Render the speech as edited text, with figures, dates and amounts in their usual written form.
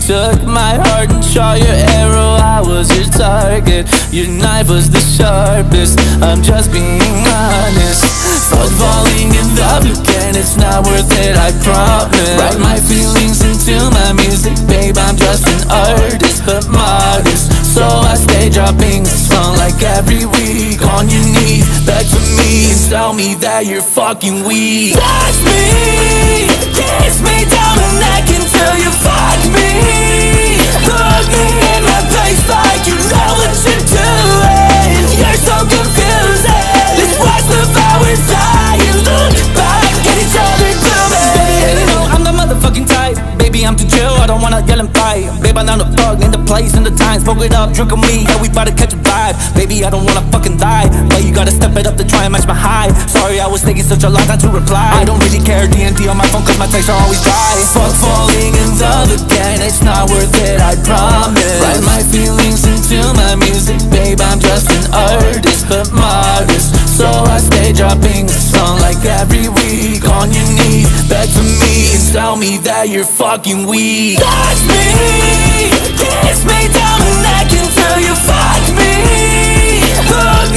took my heart and shot your arrow, I was your target. Your knife was the sharpest, I'm just being honest. Fuck falling in love again, it's not worth it, I promise. Write my feelings into my music, babe, I'm just an artist, but modest. So I stay dropping a song like every week. On your knees, beg for me and tell me that you're fucking weak. Touch me, kiss me down the neck until you fuck me. Look me in my face like you know what you're doing. You're so confusing. Let's watch the flowers die and look back at each other doing. You know I'm the motherfucking type. Baby, I'm too chill, I don't wanna yell and fight. Babe, I know the fuck, in the place and the time. Smoke it up, drink on me, yeah, we bout to catch a vibe. Baby, I don't wanna fucking die, but you gotta step it up to try and match my high. Sorry, I was taking such a long time to reply. I don't really care, D&D on my phone cause my texts are always dry. Fuck falling in love again, it's not worth it, I promise. Write my feelings into my music, babe, I'm just an artist, but modest. So I stay dropping a song like every week. On your knees, beg for me and tell me that you're fucking weak. Touch me, kiss me down the neck until you fuck me.